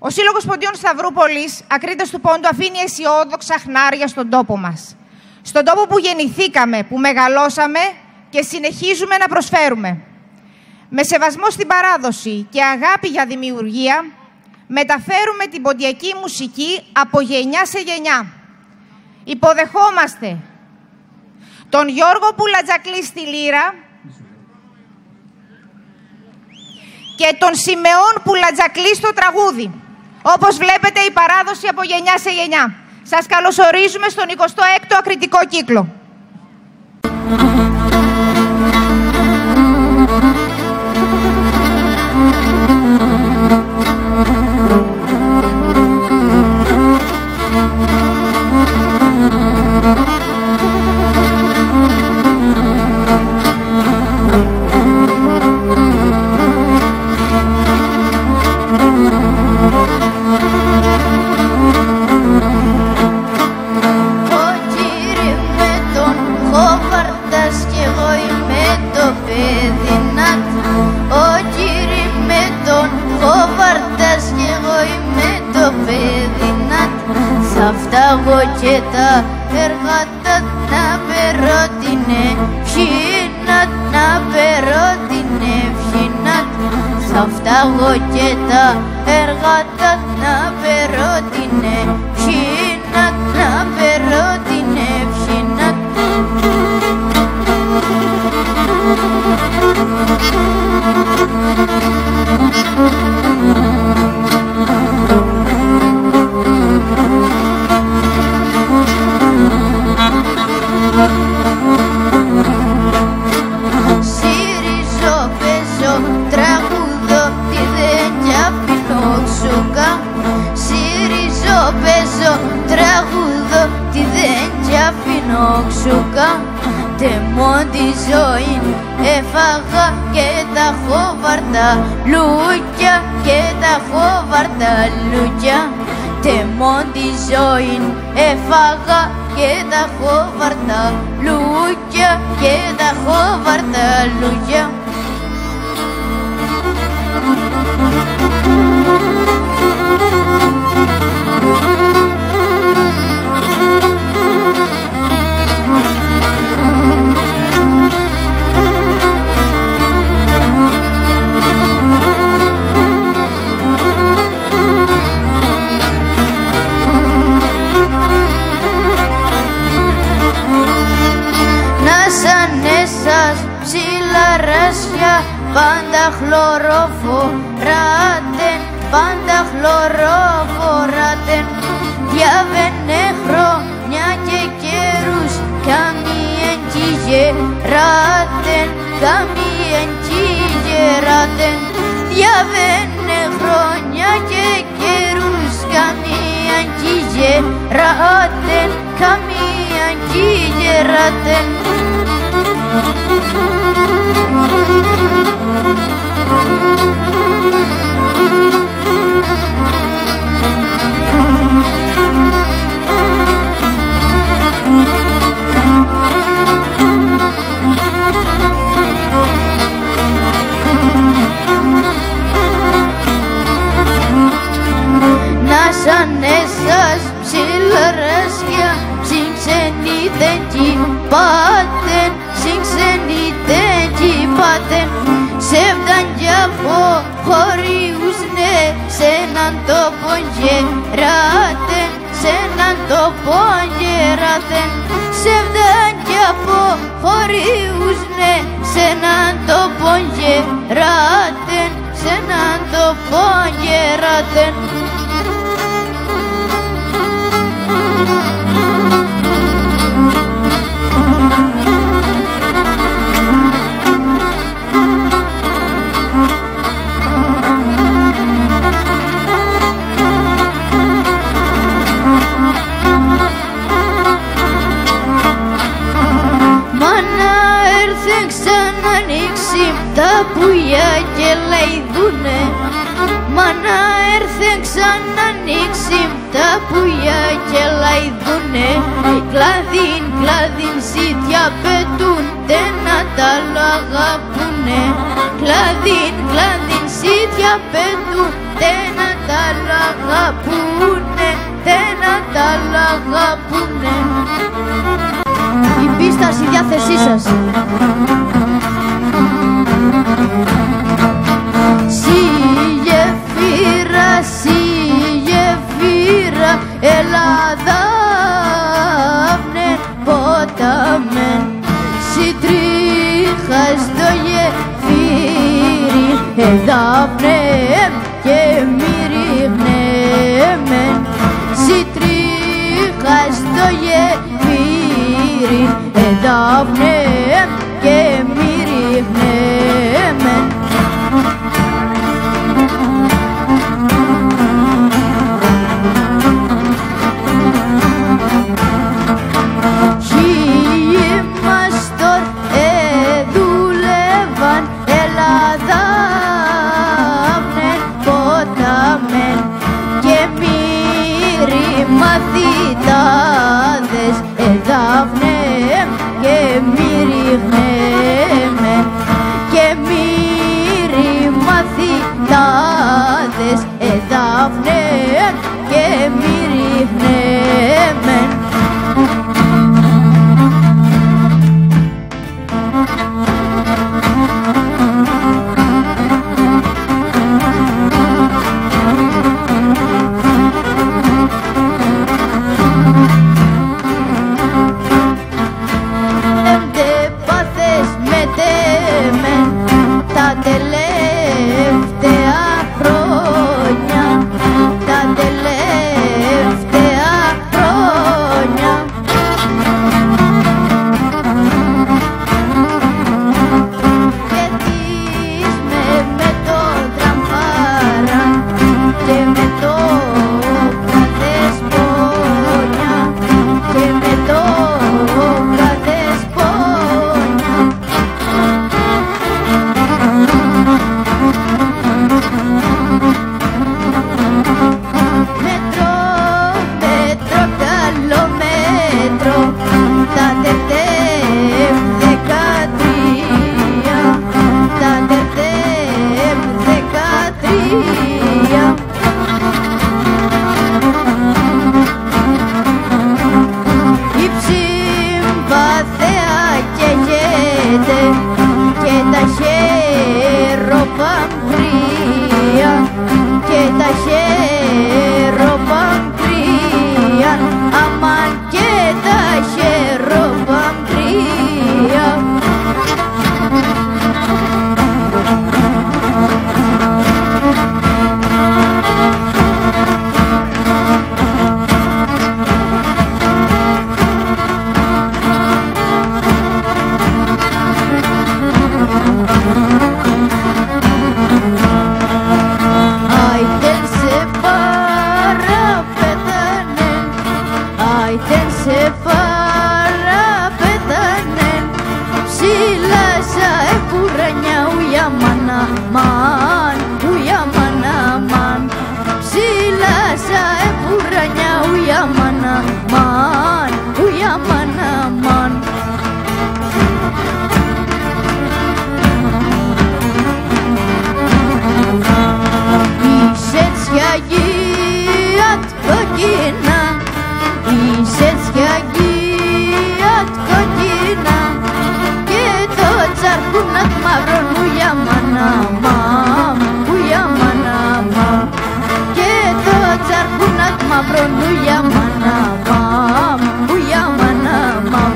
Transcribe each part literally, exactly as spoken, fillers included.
Ο Σύλλογος Ποντίων Σταυρούπολης, ακρίτες του πόντου, αφήνει αισιόδοξα χνάρια στον τόπο μας. Στον τόπο που γεννηθήκαμε, που μεγαλώσαμε και συνεχίζουμε να προσφέρουμε. Με σεβασμό στην παράδοση και αγάπη για δημιουργία, μεταφέρουμε την ποντιακή μουσική από γενιά σε γενιά. Υποδεχόμαστε τον Γιώργο Πουλατζακλή στη λύρα και τον Σιμεών Πουλατζακλή στο τραγούδι. Όπως βλέπετε, η παράδοση από γενιά σε γενιά. Σας καλωσορίζουμε στον εικοστό έκτο ακριτικό κύκλο. Φτάγω και τα εργάτα να περώ την ευχήνα, να περώ την ευχήνα. Θα φτάγω και τα εργάτα να περώ την ευχήνα, να περώ την ευχήνα. Συρίζω, παίζω, τραγουδώ, τι δεν κι αφήνω ξουκά. Συρίζω, παίζω, τραγουδώ, τι δεν κι αφήνω ξουκά. Τεμόν τη ζωή έφαγα και τα χόβαρτα λούκια, και τα χόβαρτα λούκια. Τεμόν τη ζωή έφαγα και τα χόβαρτα λούκια, και τα χόβαρτα λούκια. Ψιλαράσια πάντα χλωροφοράτε, πάντα χλωροφοράτε. Διάβαινε χρόνια και καιρούς, καμίεν κι γεράτε, καμίεν κι γεράτε. Διάβαινε χρόνια και καιρούς, καμίεν κι γεράτε, καμίεν κι γεράτε. Να σαν εσάς ψιλαράσια, συγξενείτε κι πάτε, συγξενείτε κι πάτε. Σεβδαν κι αποχωρείουσνε, σ' έναν τόπο γεράτε, σ' έναν τόπο γεράτε. Σεβδαν κι αποχωρείουσνε, σ' έναν τόπο γεράτε, σ' έναν τόπο γεράτε. Τα πουλιά και λαϊδούνε, μα να έρθε ξανανοίξει τα πουλιά και λαϊδούνε. Κλαδίν, κλαδίν ζήτια πετούνται να τ' άλλο αγαπούνε. Κλαδίν, κλαδίν ζήτια πετούνται να τ' άλλο αγαπούνε. αγαπούνε, δεν τα αγαπούνε. Η πίστα στη διάθεσή σας. Συ γεφύρα, συ γεφύρα, Ελλάδα ποτάμεν, συ τρίχα στο γεφύρι, εδάφνε και μυρίγνεμεν, συ τρίχα στο γεφύρι, εδάφνε και μυρίγνεμεν. Μαθητάδες εδάφνε και μυρίγνεμεν, και μύρι μαθητάδες εδάφνε και μυρίγνεμεν. Τα τελευταία χρόνια, τα τελευταία χρόνια, και τις με, με το τραμβάρα και με το καθεσπόνια και με το καθεσπόνια. Μέτρο, μέτρο, καλό μέτρο, τα τερτέμ δεκατρία, τα τερτέμ δεκατρία. Η ψυμπαθέα καίγεται και τα χεροπαμπρία, και τα χεροπαμπρία, αμάν και τα χεροπαμπρία. Άιτεν σε παραπέθανεν, άιτεν σε παραπέθανεν, ψηλά σα επουρανιά ουια μάνα μαν, ουια μάνα μαν, ψηλά σα επουρανιά ουια μάνα μαν, ουια μάνα μαν. Είσαι τσιαγιάτ κοκκίνα, είσαι τσιαγιάτ κοκκίνα, και το τσαρκούνατ μαύρον ουια μάνα μαμ, ουια μάνα μαμ, και το τσαρκούνατ μαύρον ουια μάνα μαμ, ουια μάνα μαμ.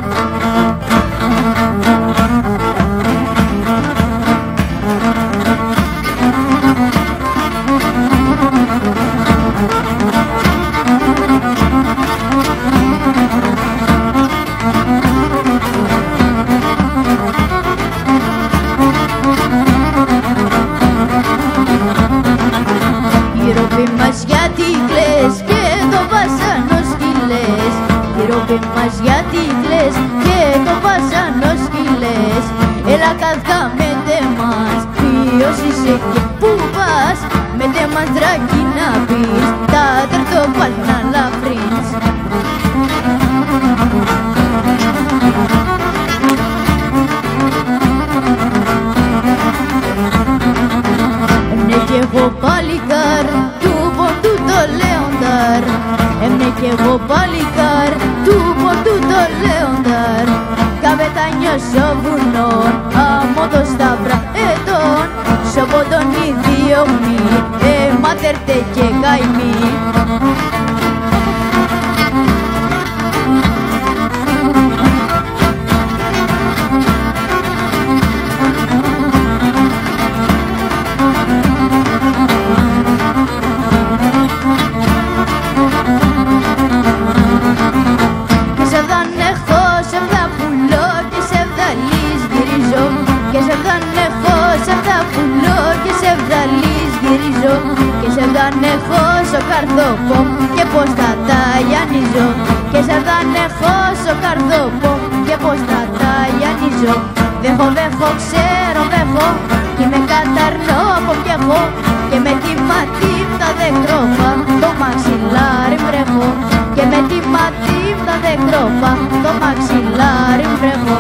Η ροπή μας γιατί κλαις και το βασανό σκυλές, η ροπή μας γιατί κλαις και το βασανό σκυλές. Έλα καθά με τε μας, ποιος είσαι και πού πας, με τε μας δράκι να πεις, τα τερτό πάλι να λαφρύνεις. Ναι κι εγώ παλικάρ του ποντού το κι εγώ παλικάρ του ποντού το λέονταρ. Καπετάνιος ο βουνών, αμμόδος σταύρα ετών, σοποτον οι διώχνει, εμάτερτε και καημοί. Και σε δανέχω στο καρδόπο και πως θα τα γιανίζω. Και σε δανέχω στο καρδόπο και πως θα τα γιανίζω. Βέχω, βέχω, ξέρω, βέχω κι με καταρνώ από κι έχω. Και με τη ματίφτα δεν κρόφα το μαξιλάρι βρέχω. Και με τη ματίφτα δεν κρόφα το μαξιλάρι βρέχω.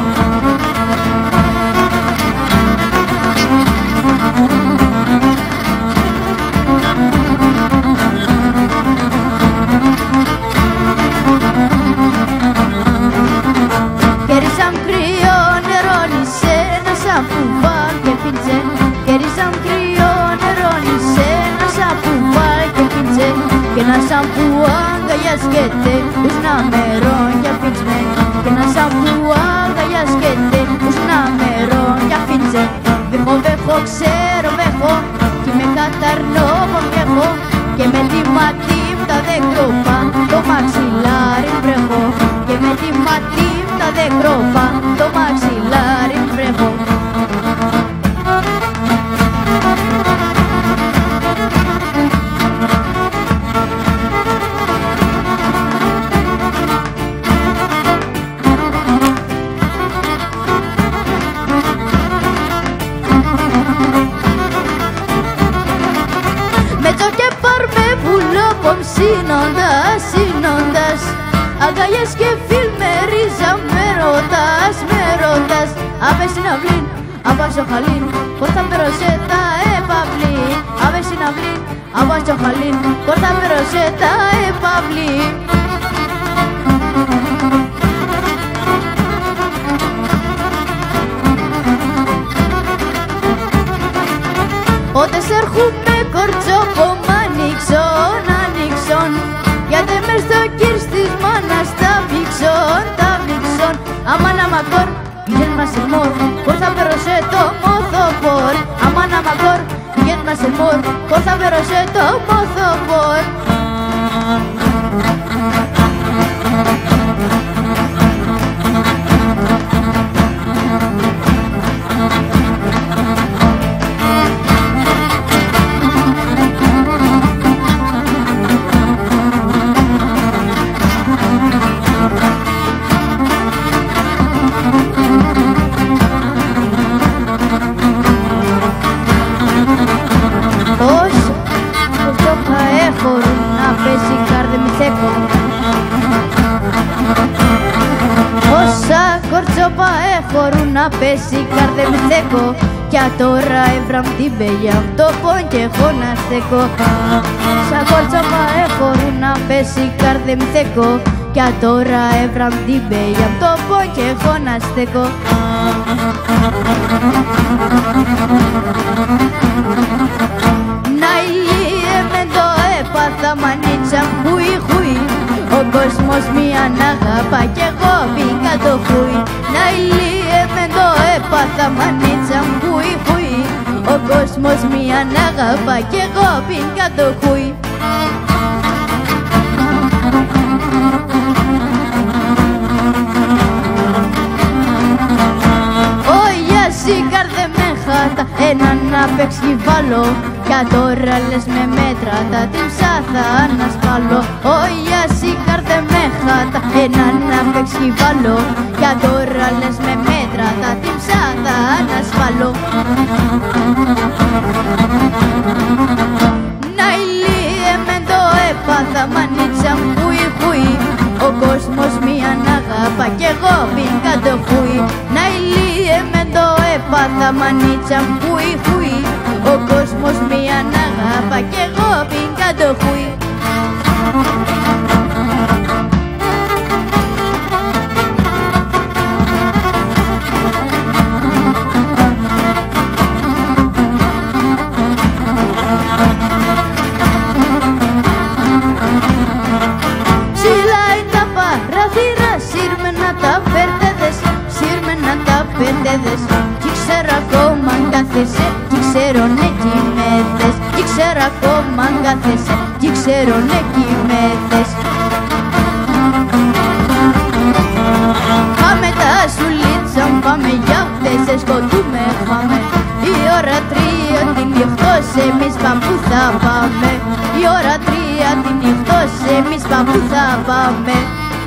Κέρδισαν κρύο νερόνισε ένα σαπούβα και πίντσε. Κέρδισαν κρύο νερόνισε ένα σαπούβα και πίντσε. Και ένα σαμπού αγκαλιάσκεται τους να μερών για πίντσε. Και ένα σαμπού αγκαλιάσκεται τους να μερών για πίντσε. Βέχω, βέχω, ξέρω, βέχω κι με καταρνώ πονιέχω. Και με τη ματίφτα δεν κρόπα το μαξιλάρι βρέχω. Και με τη ματίφτα δεν κρόπα το μαξιλάρι βρέχω. Σύνοντας, σύνοντας, αγκαλιές και φιλ με ρίζα με ρωτάς, με ρωτάς. Αβε συναυλήν, αβάζω χαλήν, κόρτα περώσε τα επαυλή. Αβε συναυλήν, αβάζω χαλήν, κόρτα περώσε τα επαυλή. Ότε σ' έρχομαι κορτσόπο μ' ανοίξον, ανοίξον. Γιατί μες στο κύρ της μάνας τα βήξον, τα βήξον. Αμάν αμακόρ, πηγαίνει μας σε μόρ, πώς θα περώσε το μοθοφόρ. Αμάν αμακόρ, πηγαίνει μας σε μόρ, πώς θα περώσε το μοθοφόρ. Όσα κορτσόπα έχωρουν να πέσει καρδε με θέκο. Κι τώρα έβραμ την πέλια το πόν και έχω να στέκω. Σαν κορτσόπα έχωρουν να πέσει καρδε με θέκο. Κι τώρα έβραμ την πέλια το πόν και έχω να στέκω. Να ηλίε με το έπαθα μανίτσα χουι χουι. Ο κόσμος μία να αγαπά κι εγώ μπήκα το χουι. Να ηλίε με το έπαθα μανίτσα χουι χουι. Ο κόσμος μία να αγαπά κι εγώ μπήκα το χουι. Έναν να παίξει βάλω. Κι τώρα λες με μέτρα τα τύψα θα ανασπάλω. Όχι ασύ καρδε με χάτα. Έναν να παίξει βάλω. Κι τώρα λες με μέτρα τα τύψα θα ανασπάλω. Να ηλίε με το έπαθα μανίτσα χουι χουι. Ο κόσμος μία να αγαπά κι εγώ μπήκα το χουι. Να ηλίε με το έπαθα μανίτσα χουι χουι. Ο κόσμος μία να αγαπά κι εγώ μπήκα το χουι. κηδές. Κι ξέρω ακόμα αν κάθεσαι, κι ξέρω ναι κοιμέθες. Κι ξέρω ακόμα αν κάθεσαι, κι ξέρω ναι κοιμέθες. Πάμε τα σουλίτσα, πάμε για χτες, σκοτούμε πάμε. Η ώρα τρία τη νυχτός, εμείς πάμε που θα πάμε. Η ώρα τρία τη νυχτός, εμείς πάμε που θα πάμε.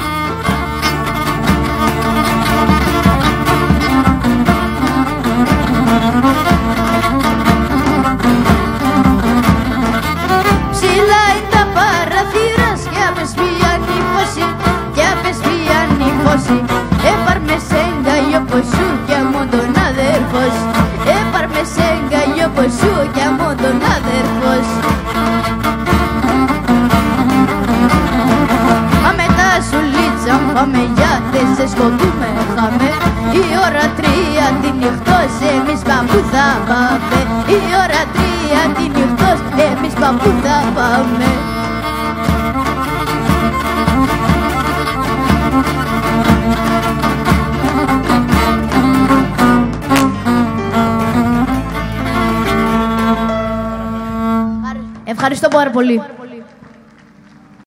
Ψηλά είναι τα παραθύρα, κι απες πιάνει η φώση, κι απες πιάνει η φώση. Έπαρ με σε εγκαλιό πως σου κι αμώ τον αδερφός. Έπαρ με σε εγκαλιό πως σου κι αμώ τον αδερφός. Πάμε τα σουλίτσα, πάμε για τέσσερις, σκοτούμε χάμε. Η ώρα τρία τη νυχτός, εμείς πάμε που θα πάμε. Η ώρα τρία τη νυχτός, εμείς πάμε που θα πάμε. Ευχαριστώ πάρα πολύ.